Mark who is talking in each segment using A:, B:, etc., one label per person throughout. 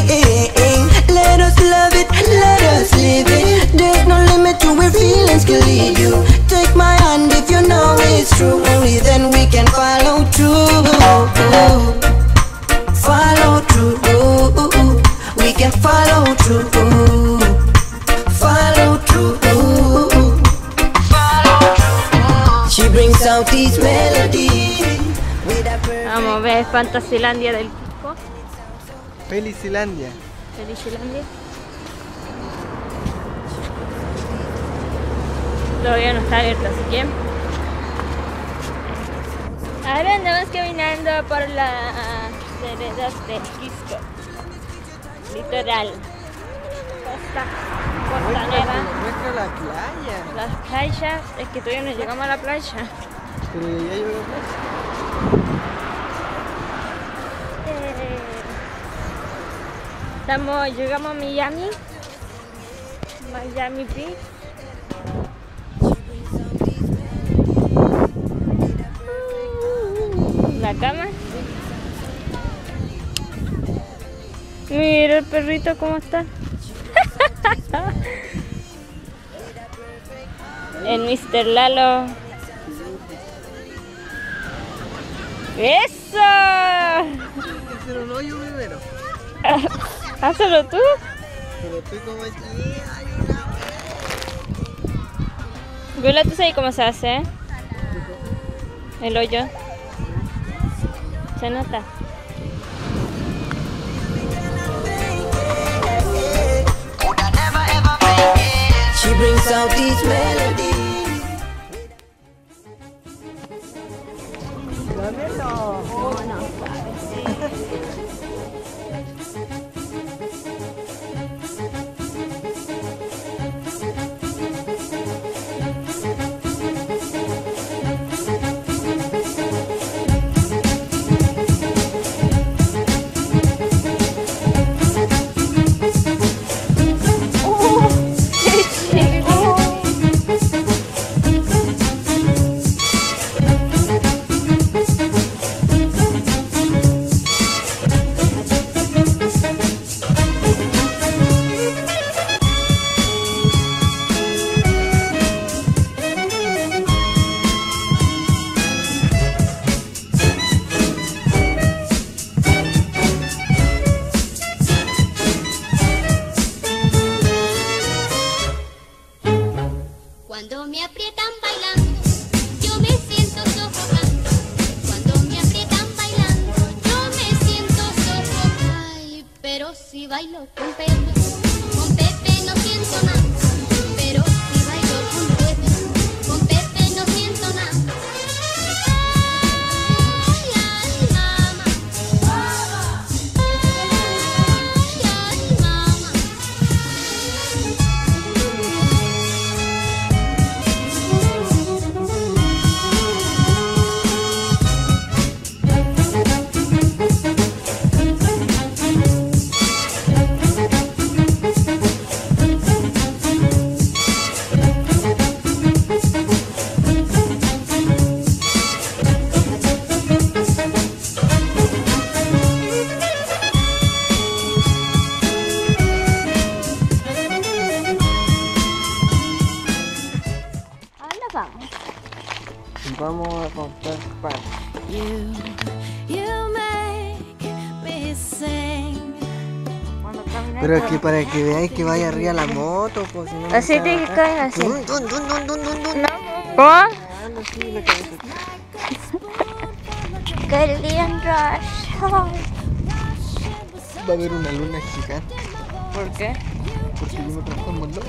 A: Let us love it, let us live it. There's no limit to where feelings can lead you. Take my hand if you know it's true. Only then we can follow through. Follow through. We can follow through. Follow through. She brings out these melodies.
B: Vamos a ver Fantasilandia del Cusco.
C: Felicilandia.
B: Felicilandia. Todavía no está abierto, así que ahora andamos caminando por las veredas de Quisco, litoral, costanera.
C: Muestra la playa.
B: Las playas, es que todavía no llegamos a la playa.
C: Pero ya llegó la playa.
B: Llegamos a Miami Beach. La cama. Mira el perrito cómo está. El Mr. Lalo. ¡Eso!
C: Hacer un hoyo primero.
B: Hazlo tú.
C: Pero estoy como aquí.
B: Gula, ¿tú sabes cómo se hace? El hoyo. Se nota.
A: She brings out these melodies.
D: Cuando me aprietan bailando, yo me siento sofocando. Cuando me aprietan bailando, yo me siento sofocando. Ay, pero si bailo con Pepe no siento nada. Pero si bailo con Pepe no siento nada. Ay, ay, mamá. Ay, ay, mamá.
C: Vamos a comprar pan. Pero es que para que veáis que vaya arriba la moto, pues si no.
B: Así te caen así.
C: Dun.
B: ¿Cómo?
C: Así la cabeza.
B: ¡Qué lindo!
C: Va a haber una luna gigante.
B: ¿Por qué?
C: Porque yo me transformo en loco.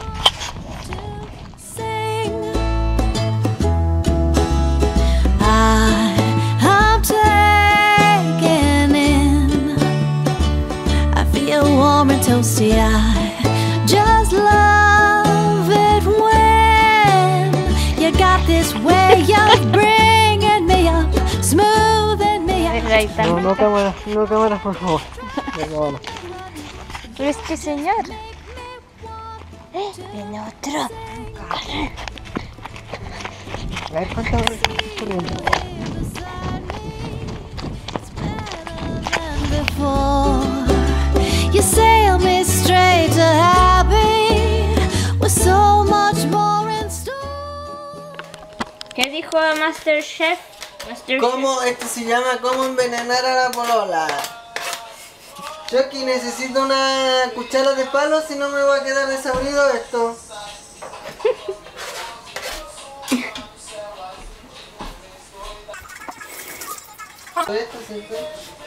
E: I'm taken in. I feel warm and toasty. I just love it when you got this way of bringing me up, smoothing me up.
C: No cámaras, por favor. No.
B: ¿Pero este señor? Viene otro. Corre.
C: A ver cuántas veces estoy corriendo.
B: a MasterChef.
C: ¿Cómo? Esto se llama ¿Cómo envenenar a la polola? Yo aquí necesito una cuchara de palo, si no me va a quedar desabrido esto. Esto siempre.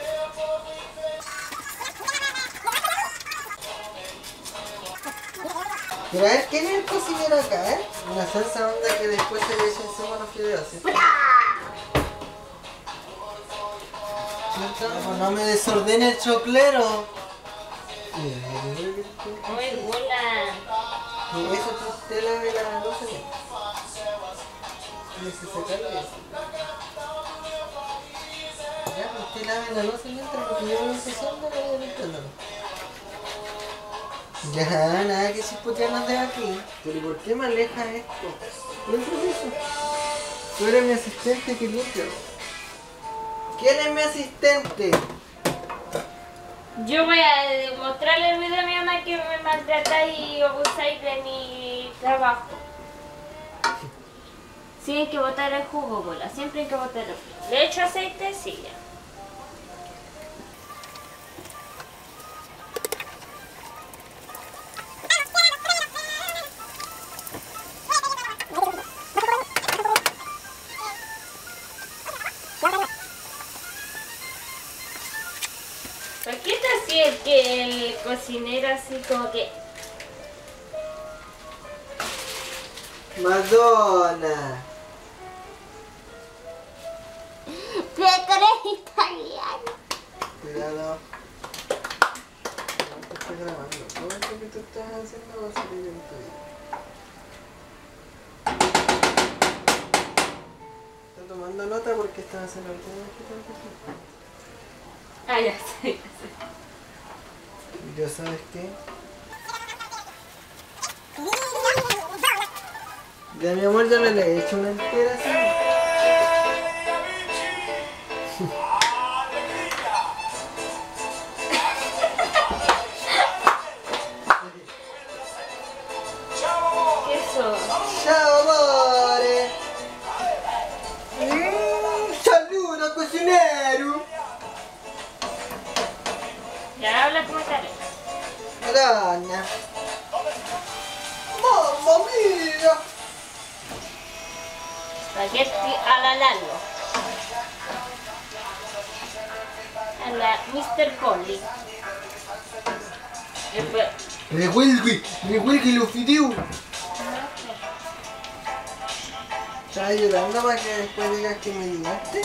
C: Pero a ver, ¿quién es el cocinero acá, Una salsa onda que después se le echa encima a los fideos, ¿sí? No me desordene el choclero.
B: Muy buena.
C: Y eso tú te lave la losa bien. Tienes que sacarle eso. Ya, usted lave la losa mientras, porque yo voy empezando la voy limpiándolo. Ya, nada que chispotearnos de aquí. Pero ¿por qué me aleja esto? ¿Qué es eso? Tú eres mi asistente, que limpio. ¿Quién es mi asistente?
B: Yo voy a mostrarle el video a mi mamá que me maltratáis y abusáis de mi trabajo. Sí, hay que botar el jugo, bola. Siempre hay que botar el jugo. ¿Le echo aceite? Sí, ya. ¿Por qué está así el cocinero así como que...
C: Madonna.
D: Pero tú eres italiano.
C: Cuidado. No te estoy grabando. Todo esto que tú estás haciendo va a salir en tu video. Estoy tomando nota porque estás haciendo el tema que tengo que hacer.
B: Ah, ya sé.
C: ¿Y yo sabes qué? Ya mi amor, ya le he hecho una entera así.
B: ¿Qué eso?
C: ¡Ciao amore! ¡Saludo cocinero!
B: Ya habla como tal.
C: Madonna! ¡Mamma mia!
B: Spaghetti alla Lalo. A la Mr. Polly. Después...
C: Revuelve los fideos. ¿Estás ayudando para que después digas que me ayudaste?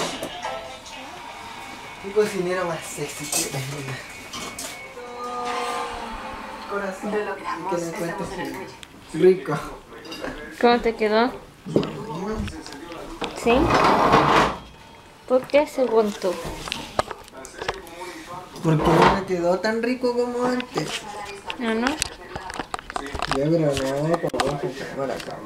C: Un cocinero más sexy que tengo. Corazón. Y que me cuentes rico.
B: ¿Cómo te quedó? ¿Sí? ¿Por qué según tú?
C: Porque no me quedó tan rico como antes.
B: ¿No, no?
C: Ya, pero no, como vamos a sacar acá.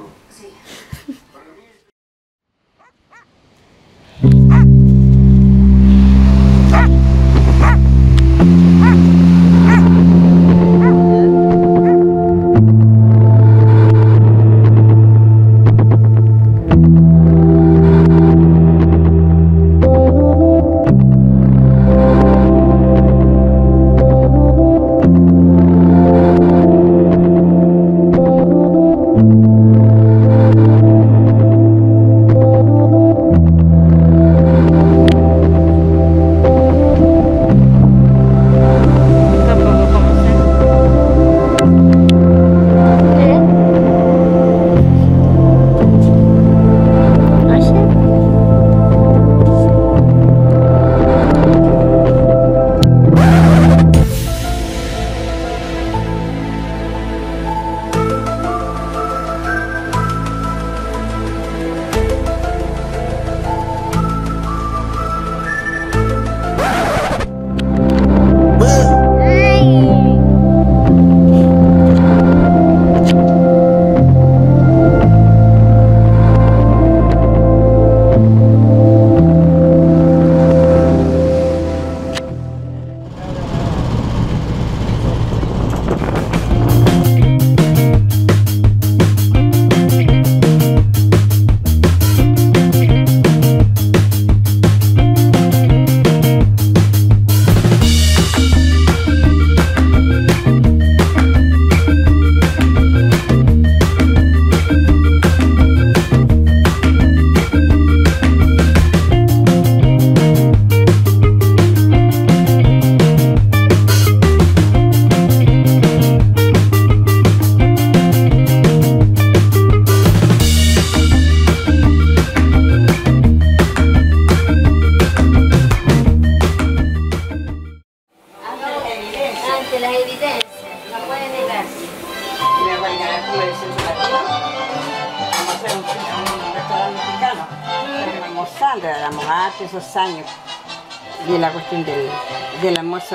B: ante las evidencias, no puede negarse.
F: Me voy a ir a comer el centro latino. Vamos a hacer un restaurante mexicano. Estamos almorzando, éramos hace esos años. Y la cuestión del almuerzo.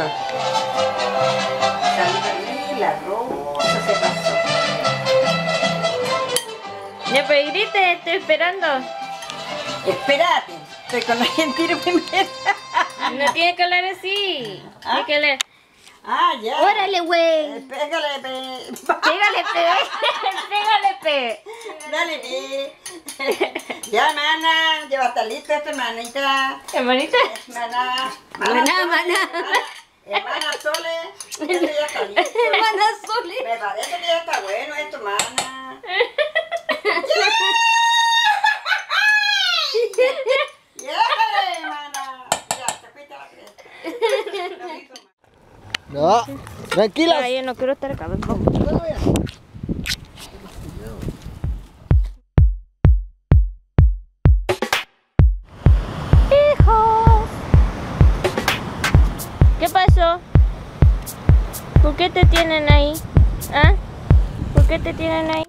F: La rosa se pasó.
B: Ya, pero grite, estoy esperando.
F: Espérate, estoy con la Argentina primero.
B: No tiene que hablar así. Tiene que hablar.
F: Ah, ya.
B: Órale, güey.
F: Pégale,
B: Pégale, pégale, pe.
F: Dale, ya, hermana, ya va a estar lista esta hermanita.
B: Hermanita.
F: Hermana. Hermana Sole. Esto ya está listo.
B: Hermana Sole.
F: Me parece que ya está bueno esto, hermana. ¡Ya, hermana! Ya, te fuiste a la cresta.
C: No, tranquila.
B: Ay, yo no quiero estar acá. Hijos. ¿Qué pasó? ¿Por qué te tienen ahí? ¿Ah? ¿Por qué te tienen ahí?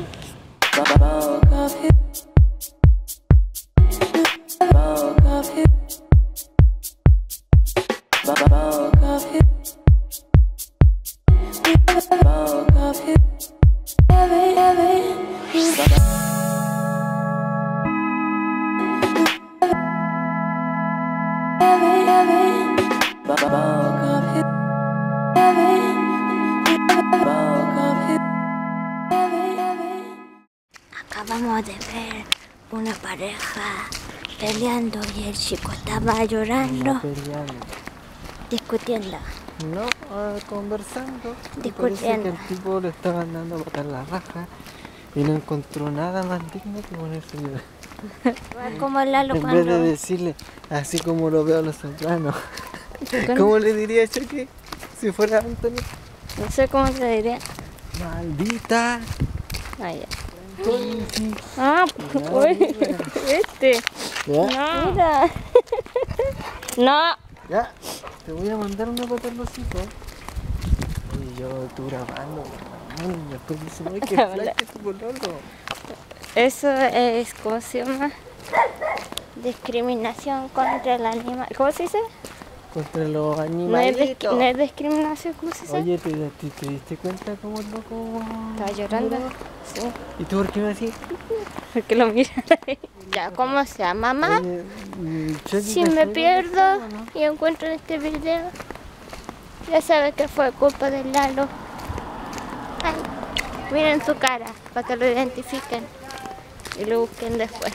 G: Acabamos de ver una pareja peleando y el chico estaba llorando, discutiendo.
C: No, conversando.
G: Discutiendo.
C: Parece que el tipo le estaba andando a botar la raja y no encontró nada más digno que ponerse a llorar.
G: Como Lalo
C: En
G: cuando...
C: vez de decirle, así como lo veo a los Sopranos. ¿Cómo le diría yo que si fuera Antonio?
G: No sé cómo se diría.
C: Maldita.
G: Ah, ya.
C: Sí.
G: Ah, uy, este.
C: ¿Ya?
G: No. Mira. No.
C: Ya. Te voy a mandar una pata en los hijos. Y yo estoy grabando. Y después dicen, ay, qué flash tu pololo.
G: Eso es, ¿cómo se llama? Discriminación contra el animal. ¿Cómo se dice?
C: Contra los
G: No es,
C: animalitos.
G: no es discriminación, ¿cómo se dice?
C: Oye, ¿te diste cuenta cómo el loco
G: Está llorando. Sí.
C: ¿Y tú por qué me decís?
G: Porque lo mira ahí. Ya, ¿cómo se llama, mamá?
C: Oye, Chucky
G: Si me
C: Castro,
G: pierdo
C: ¿no?
G: y encuentro este video, ya sabes que fue culpa del Lalo. Ay, miren su cara para que lo identifiquen y lo busquen después.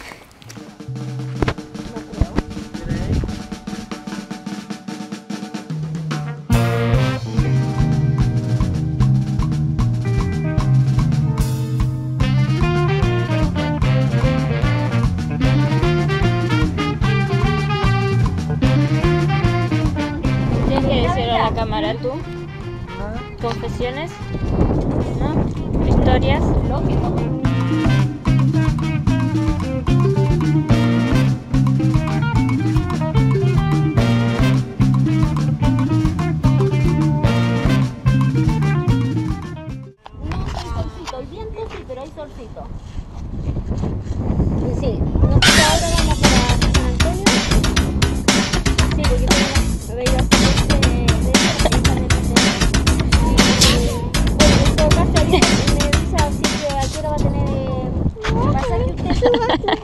G: ¿Tienes que decirle a la cámara tú? ¿Confesiones? ¿No? ¿Historias?
H: Hoy viento sí, pero hay solcito. Y sí, nosotros ahora vamos para San Antonio. Sí, porque tengo ido a hacer bueno, en todo caso, ahorita me avisa así que a qué hora va a tener pasaje usted.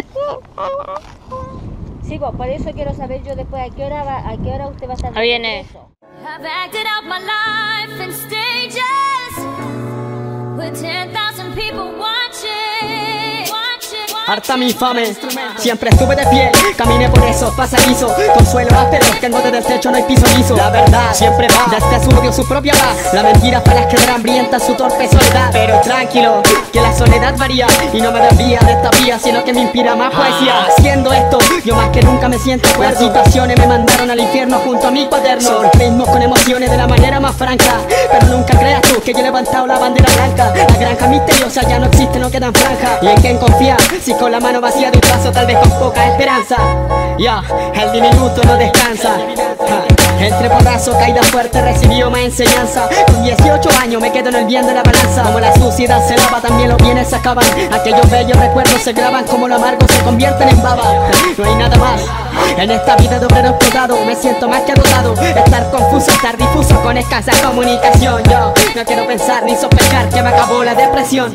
H: Sí, pues, por eso quiero saber yo después a qué hora usted va a estar.
B: Ahí viene.
E: I've acted out my life in stages with 10,000 people watching.
I: Harta mi infame, siempre estuve de pie, caminé por esos pasadizos, con suelo áspero, que en bote del techo no hay piso liso. La verdad siempre va, desde su odio su propia paz. La mentira para las que hambrientan su torpe soledad. Pero tranquilo, que la soledad varía y no me desvía de esta vía, sino que me inspira más poesía. Haciendo esto, yo más que nunca me siento cuerdo. Las situaciones me mandaron al infierno junto a mi cuaderno. Son ritmos con emociones de la manera más franca, pero nunca creas tú que yo he levantado la bandera blanca. La granja misteriosa ya no existe, no quedan franjas. ¿Y en quién confiar? Si con la mano vacía de un vaso, tal vez con poca esperanza. Ya, el diminuto no descansa. Entre porrazos, caída fuerte, recibió más enseñanza. Con 18 años me quedo en el bien de la balanza. Como la suciedad se lava, también los bienes se acaban. Aquellos bellos recuerdos se graban, como lo amargo se convierten en baba. No hay nada más en esta vida de obrero explotado. Me siento más que agotado, estar confuso, estar difuso con escasa comunicación. Yo no quiero pensar ni sospechar que me acabó la depresión.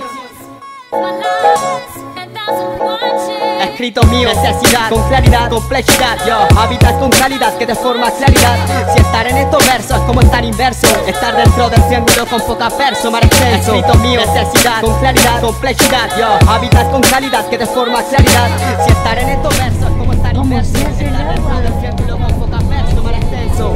I: Escrito mío, necesidad, con claridad, complejidad, yo, hábitat con calidad que te forma claridad. Si estar en estos versos es como estar inverso, estar dentro del triángulo con poca verso, mar extenso. Escrito mío, necesidad, con claridad, complejidad, yo, hábitat con calidad que te forma claridad. Si estar en estos versos es como estar inverso, estar dentro del triángulo con poca verso, mar extenso.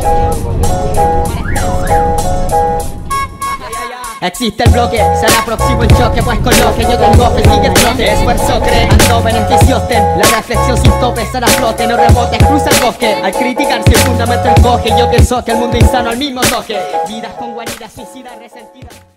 I: Existe el bloque, será próximo el choque, pues con lo que yo tengo fe sigue el trote. Esfuerzo creando beneficios ten, la reflexión sin tope será flote, no rebote, cruza el bosque. Al criticar si el fundamento encoge, yo pienso que el mundo insano al mismo toque. Vidas con guaridas, suicidas, resentidas.